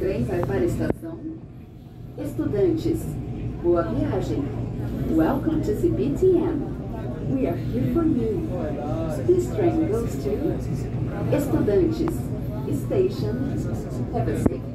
trem vai para a estação? Estudantes, boa viagem. Welcome to CPTM. We are here for you. This train goes to... Estudantes, station. Have a safe